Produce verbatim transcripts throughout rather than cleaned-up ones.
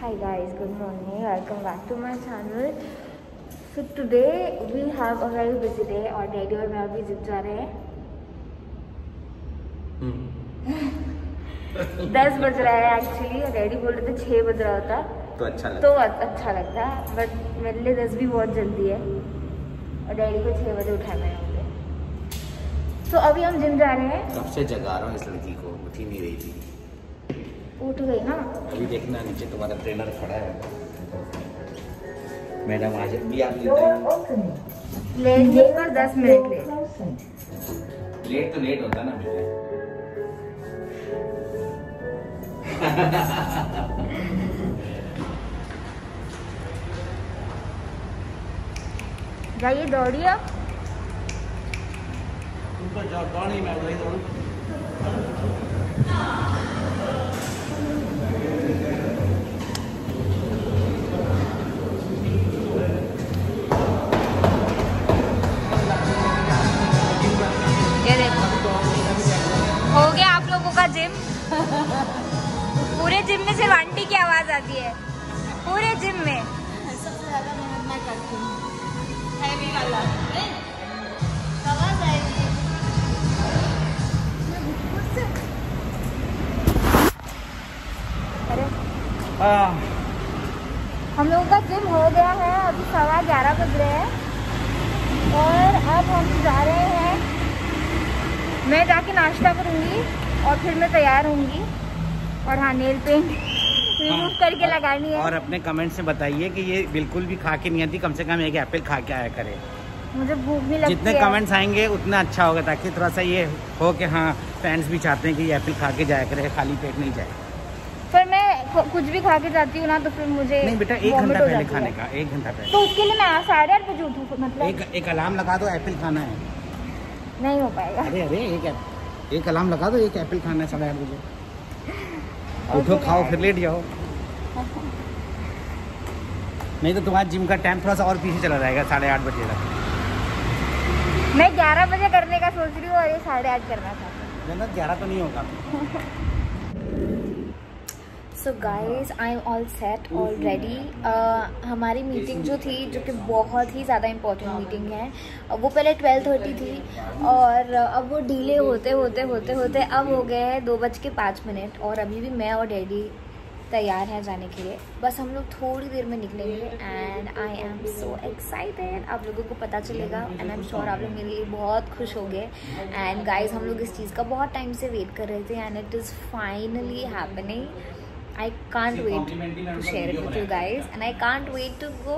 Hi guys, good morning. Welcome back to my channel. So today we have a very busy day और daddy और मैं अभी gym जा रहे हैं. दस बज रहा है एक्चुअली और डैडी बोल रहे थे छः बज रहा होता तो अच्छा लगता तो अच्छा लगता बट मेरे लिए दस भी बहुत जल्दी है और डैडी को छः बजे उठाना है मुझे. तो अभी हम जिम जा रहे हैं. कब से जगा रहा हूँ इस लड़की को, उठ ही नहीं रही थी. उठ गई ना. अभी देखना नीचे तुम्हारा ट्रेनर खड़ा है. मैडम आज भी आप लेट नहीं कर दस मिनट लेट. लेट तो लेट होता ना मेरे. जाइए दौड़िए. तुम तो जाओ दौड़ ही मैं वही दौड़ूं. हो गया आप लोगों का जिम. पूरे जिम में सिर्फ आंटी की आवाज आती है. पूरे जिम में सबसे ज्यादा मेहनत मैं करती हूँ. हैवी वाला आवाज आएगी. अरे हम लोगों का जिम हो गया है. अभी सवा ग्यारह बज रहे हैं और अब हम जा रहे हैं. मैं जाके नाश्ता करूँगी और फिर मैं तैयार होंगी और हाँ नेल पेंट रिमूव करके लगानी है. और अपने कमेंट से बताइए कि ये बिल्कुल भी खा के नहीं आती. कम से कम एक एप्पल खा के आया करे. मुझे भूख भी लगती है. जितने कमेंट्स आएंगे उतना अच्छा होगा ताकि थोड़ा सा ये हो कि हाँ फैंस भी चाहते हैं कि ये एप्पल खा के जाया करे, खाली पेट नहीं जाए. पर मैं कुछ भी खा के जाती हूँ ना तो फिर मुझे नहीं बेटा एक घंटा पहले खाने का. एक घंटा पहले तो उसके लिए मैं साढ़े आठ बजे उठूँ. मतलब एक एक अलार्म लगा दो, एप्पल खाना है. नहीं हो पाएगा. अरे अरे एक एक अलार्म लगा दो, एक एप्पल खाना है साढ़े आठ बजे. उठो खाओ फिर लेट जाओ. नहीं तो तुम्हारा जिम का टाइम थोड़ा सा और पीछे चला जाएगा साढ़े आठ बजे तक. मैं ग्यारह बजे करने का सोच रही हूँ और ये साढ़े आठ करना था. ना ग्यारह तो नहीं होगा. So guys I am all set already. हमारी मीटिंग जो थी जो कि बहुत ही ज़्यादा इम्पोर्टेंट मीटिंग है, वो पहले ट्वेल्व थर्टी थी और अब वो डिले होते होते होते होते अब हो गए हैं दो बज के पाँच मिनट और अभी भी मैं और डैडी तैयार हैं जाने के लिए. बस हम लोग थोड़ी देर में निकलेंगे and I am so excited. आप लोगों को पता चलेगा एंड आई एम श्योर आप लोग मेरे लिए बहुत खुश हो गए. एंड गाइज हम लोग इस चीज़ का बहुत टाइम से वेट कर रहे थे and it is finally happening. I can't wait to share it with you guys and I can't wait to go.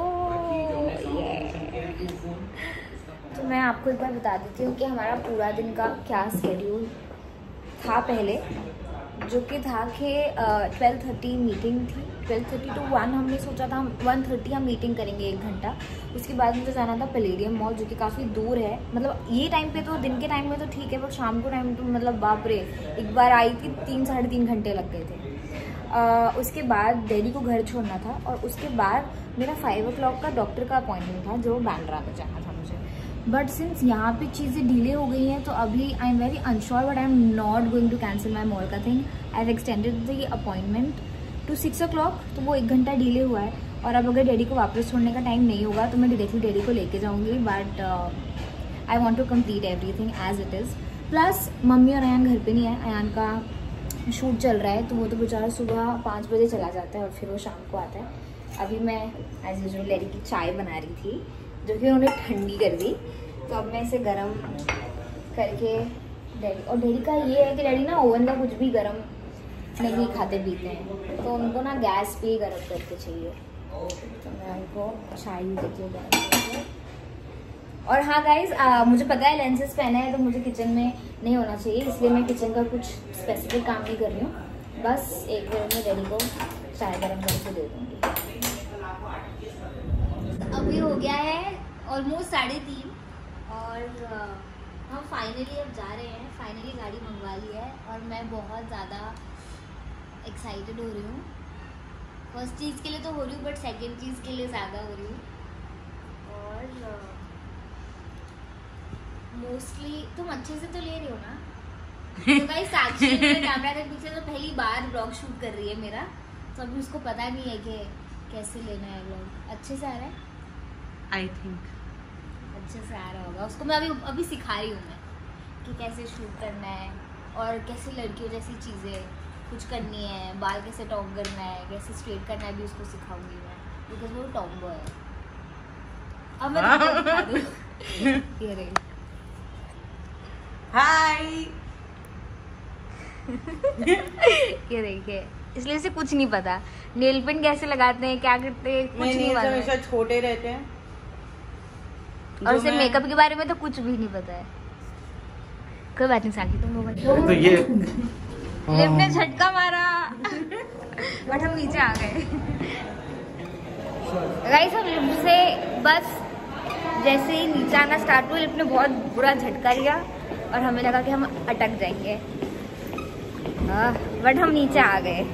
Yeah. तो मैं आपको एक बार बता देती हूँ कि हमारा पूरा दिन का क्या शेड्यूल था पहले, जो कि था कि ट्वेल्व थर्टी मीटिंग थी. ट्वेल्व थर्टी टू वन हमने सोचा था वन थर्टी हम मीटिंग करेंगे एक घंटा. उसके बाद मुझे जाना था पैलेडियम मॉल जो कि काफ़ी दूर है. मतलब ये टाइम पे तो दिन के टाइम में तो ठीक है बट शाम को टाइम तो मतलब बाप रे. एक बार आई थी तीन साढ़े तीन घंटे लग गए थे. Uh, उसके बाद डैडी को घर छोड़ना था और उसके बाद मेरा फाइव ओ क्लॉक का डॉक्टर का अपॉइंटमेंट था जो बैंड्रा में जाना था मुझे. बट सिंस यहाँ पे चीज़ें डिले हो गई हैं तो अभी I am very unsure but I am not going to cancel my mall का thing. I have extended the appointment to six o'clock. तो वो एक घंटा डिले हुआ है और अब अगर डैडी को वापस छोड़ने का टाइम नहीं होगा तो मैं डायरेक्टली डैडी को लेके जाऊँगी. But I want to complete everything as it is. Plus mummy और अयान घर पर नहीं है. अयान का शूट चल रहा है तो वो तो बेचारा सुबह पाँच बजे चला जाता है और फिर वो शाम को आता है. अभी मैं एज यूजुअल डैडी की चाय बना रही थी जो कि उन्होंने ठंडी कर दी. तो अब मैं इसे गरम करके डैडी और डैडी का ये है कि डैडी ना ओवन का कुछ भी गरम नहीं खाते पीते हैं तो उनको ना गैस पे ही गरम करके चाहिए. तो मैं उनको चाय देती हूँ गरम करके. और हाँ गाइज मुझे पता है लेंसेज पहने हैं तो मुझे किचन में नहीं होना चाहिए इसलिए मैं किचन का कुछ स्पेसिफिक काम नहीं कर रही हूँ. बस एक बार मैं डैडी को चाय गरम करके दे दूँगी. तो अभी हो गया है ऑलमोस्ट साढ़े तीन और हम फाइनली अब जा रहे हैं. फाइनली गाड़ी मंगवा ली है और मैं बहुत ज़्यादा एक्साइटेड हो रही हूँ. फर्स्ट चीज़ के लिए तो हो रही हूँ बट सेकेंड चीज़ के लिए ज़्यादा हो रही हूँ. और मोस्टली तुम अच्छे से तो ले रही हो ना. तो गाइस साक्षी मेरे कैमरा के पीछे तो पहली बार ब्लॉग शूट कर रही है मेरा. तो अभी उसको पता नहीं है कि कैसे लेना है व्लॉग। अच्छे से आ रहा है आई थिंक, अच्छे से आ रहा होगा उसको। मैं अभी अभी सिखा रही हूँ मैं कि कैसे शूट करना है और कैसे लड़कियों जैसी चीज़ें कुछ करनी है, बाल कैसे टॉप करना है, कैसे स्ट्रेट करना है, भी उसको सिखाऊंगी मैं, बिकॉज वो टॉप बॉय है। अब मैं तुमको दिखा दूँ। ये रही। हाय। ये देखिए, इसलिए इसे कुछ नहीं पता नेल पेंट कैसे लगाते हैं, क्या करते हैं, कुछ नहीं पता हमेशा छोटे रहते हैं और उसे मेकअप के बारे में तो कुछ भी नहीं पता है। कोई बात नहीं साकी, तुम लोग तो ये लिफ्ट ने झटका मारा बट हम नीचे आ गए। गाइस हम लिफ्ट से बस जैसे ही नीचे आना स्टार्ट हुआ, लिफ्ट ने बहुत बुरा झटका दिया और हमें लगा कि हम अटक जाएंगे, बट हम नीचे आ गए।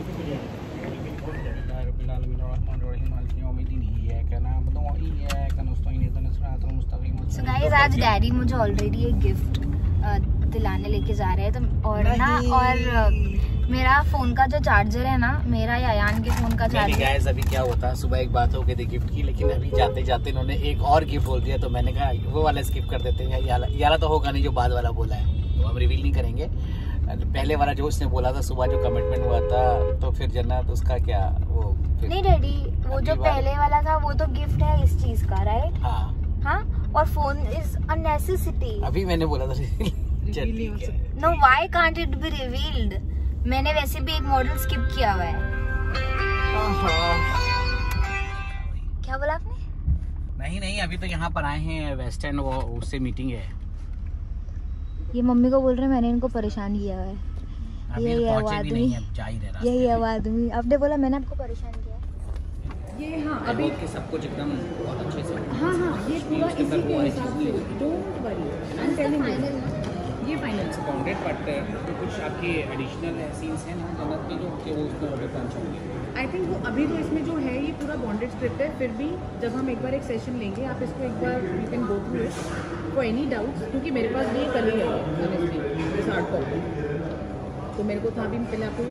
So guys, आज डैडी मुझे ऑलरेडी एक गिफ्ट दिलाने लेके जा रहे हैं तो और ना और मेरा फोन का जो चार्जर है ना, मेरा या यान के फोन का चार्जर। गाइस अभी क्या होता, सुबह एक बात हो गई थी गिफ्ट की, लेकिन अभी जाते जाते इन्होंने एक और गिफ्ट बोल दिया, तो मैंने कहा वो वाला स्किप कर देते हैं। याला तो होगा नहीं जो बाद वाला बोला है, तो हम रिवील नहीं करेंगे। पहले वाला जो उसने बोला था सुबह जो कमिटमेंट हुआ था, तो फिर जन्नत उसका क्या वो फिर नहीं डैडी, वो जो पहले वाला था वो तो गिफ्ट है इस चीज का, राइट? हाँ हाँ, और फोन इज अ नेसेसिटी। अभी मैंने बोला था no, why can't it be revealed? मैंने वैसे भी एक मॉडल स्किप किया हुआ है। क्या बोला आपने? नहीं नहीं, अभी तो यहाँ पर आए हैं वेस्ट एंड, वो उससे मीटिंग है। ये मम्मी को बोल रहे हैं मैंने इनको परेशान किया है। अभी ये तो पहुंचे भी नहीं है, जा ही रहे रास्ते। यही है वो आदमी। आपने बोला मैंने आपको परेशान किया। ये हाँ अभी के सब कुछ एकदम बहुत अच्छे से। हाँ हाँ ये पूरा इसी के हिसाब से, don't worry, I am telling you, ये फाइनल इट्स बाउंडेड, बट जो कुछ आपके एडिशनल सीन्स हैं ना जन्नत के, जो कि वो उसको ऑर्डर पहुंचाएंगे। आई थिंक वो अभी तो इसमें जो है ये पूरा बॉन्डेड स्क्रिप्ट है, फिर भी जब हम एक बार एक सेशन लेंगे आप इसको एक बार you can go through it for any doubts, क्योंकि मेरे पास भी कल ही है ऑनेस्टली दिस हार्ड कॉपी, तो मेरे को था अभी पहले आपको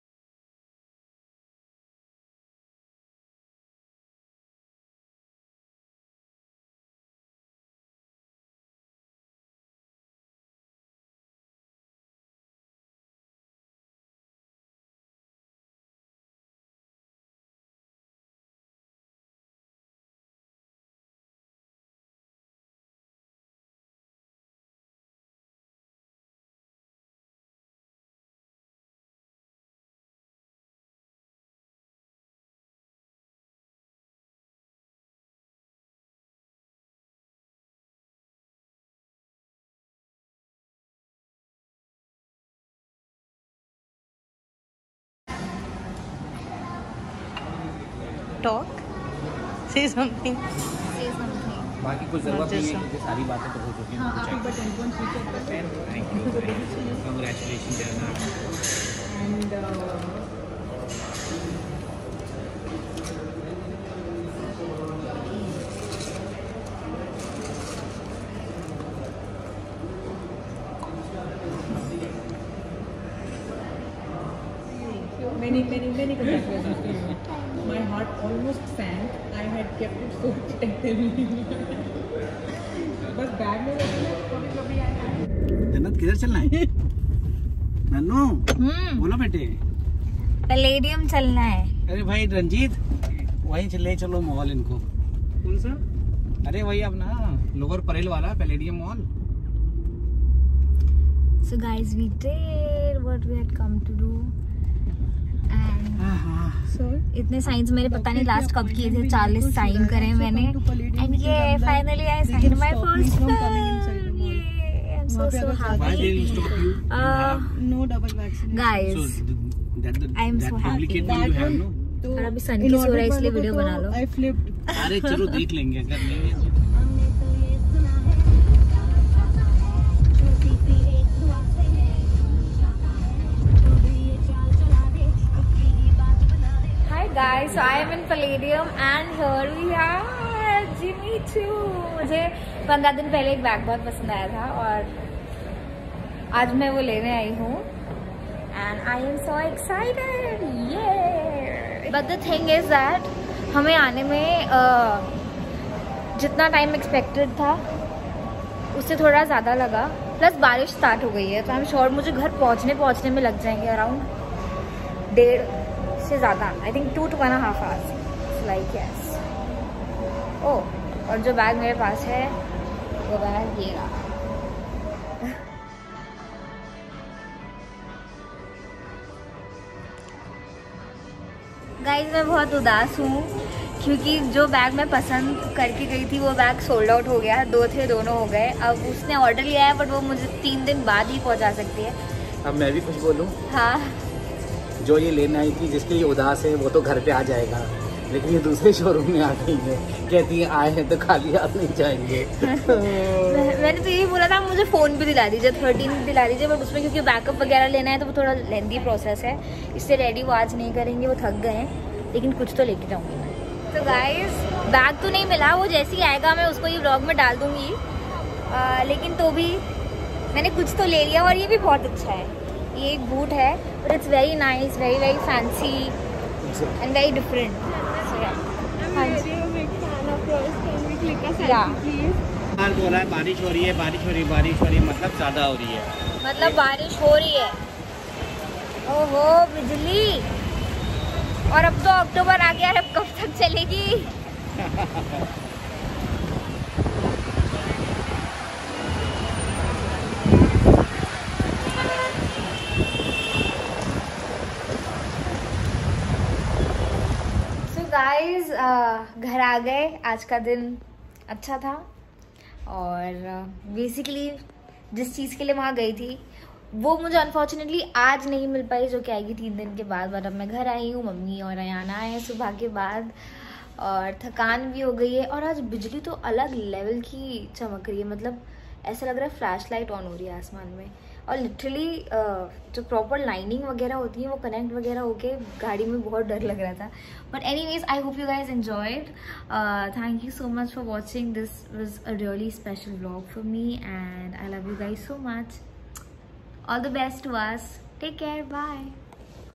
talk, say something. Say something. बाकी कुछ जरूरत नहीं है क्योंकि सारी बातें तो हो चुकी हैं। हाँ आप एक बार टेलीफोन स्विच ऑफ करते हैं thank you, congratulation Jannat. And many many many congratulations. My heart almost sank. I had kept it so protectively. बस बैग में कभी कभी आया। जन्नत किधर चलना है? नन्नू हम्म, बोलो बेटे। पैलेडियम चलना है। अरे भाई रंजीत, वहीं चले चलो मॉल इनको। कौन सा? अरे वही अब ना लोअर परेल वाला Palladium mall. So guys, we did what we had come to do. And So इतने साइंस मेरे पता नहीं लास्ट कब किए थे, चालीस साइन करे मैंने। एंड ये finally I sign my first film. ये I am so so Why they happy stop you? no double vaccination. Guys. So that the I am that so happy. duplicate one you have no? और अभी सन की हो रहा है इसलिए video बना लो। I flipped. अरे चलो देख लेंगे अगर नहीं है। Hi guys, so I am in Palladium and here we are Jimmy Choo। मुझे पंद्रह दिन पहले एक बैग बहुत पसंद आया था और आज मैं वो लेने आई हूँ and I am so excited, yeah। But the thing is that हमें आने में uh, जितना टाइम एक्सपेक्टेड था उससे थोड़ा ज़्यादा लगा, प्लस बारिश स्टार्ट हो गई है, तो आई एम श्योर मुझे घर पहुंचने पहुंचने में लग जाएंगे अराउंड डेढ़ से ज़्यादा, I think two to one half hours like yes. Oh, और जो बैग मेरे पास है वो बैग ये रहा। गाइस मैं बहुत उदास हूँ क्योंकि जो बैग मैं पसंद करके गई थी वो बैग सोल्ड आउट हो गया, दो थे दोनों हो गए। अब उसने ऑर्डर लिया है बट वो मुझे तीन दिन बाद ही पहुँचा सकती है। अब मैं भी कुछ बोलूँ? हाँ, जो ये लेना आई थी जिसके लिए उदास है वो तो घर पे आ जाएगा, लेकिन ये दूसरे शोरूम में आ गई है, कहती है आए हैं तो खाली हाथ नहीं जाएंगे। मैंने तो यही बोला था मुझे फ़ोन भी दिला दीजिए, थर्टीन भी दिला दीजिए, बट उसमें क्योंकि बैकअप वगैरह लेना है तो वो थोड़ा लेंदी प्रोसेस है, इससे रेडी वो आज नहीं करेंगे, वो थक गए हैं, लेकिन कुछ तो लेके जाऊँगी मैं। तो गाइस बैग तो नहीं मिला, वो जैसे ही आएगा मैं उसको ये व्लॉग में डाल दूँगी, लेकिन तो भी मैंने कुछ तो ले लिया और ये भी बहुत अच्छा है। ये एक बूट है but it's very nice, very very fancy and very different. बोला है बारिश हो रही है, बारिश हो रही है, बारिश हो रही है, मतलब ज्यादा हो रही है, मतलब बारिश हो रही है। ओहो बिजली, और अब तो अक्टूबर आ गया है, अब कब तक चलेगी? सो गाइस घर आ गए, आज का दिन अच्छा था, और बेसिकली uh, जिस चीज़ के लिए वहाँ गई थी वो मुझे अनफॉर्चुनेटली आज नहीं मिल पाई, जो कि आएगी तीन दिन के बाद। बट अब मैं घर आई हूँ, मम्मी और अयाना आए सुबह के बाद, और थकान भी हो गई है। और आज बिजली तो अलग लेवल की चमक रही है, मतलब ऐसा लग रहा है फ्लैश लाइट ऑन हो रही है आसमान में, और लिटरली जो प्रॉपर लाइनिंग वगैरह होती है वो कनेक्ट वगैरह होके गाड़ी में बहुत डर लग रहा था। But anyways I hope you guys enjoyed, thank you so much for watching, this was a really special vlog for me and I love you guys so much. All the best to us. Take care. Bye.